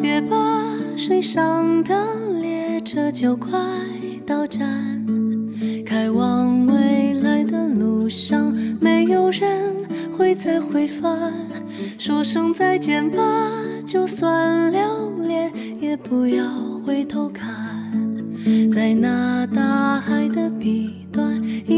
别把水上的列车就快到站，开往未来的路上，没有人会再回返。说声再见吧，就算留恋，也不要回头看，在那大海的彼端。